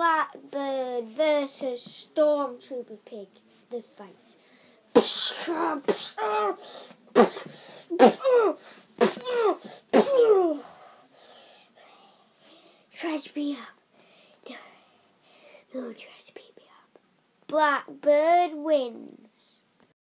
Blackbird versus Stormtrooper Pig. The fight. Try to beat up. No one tries to beat me up. Blackbird wins.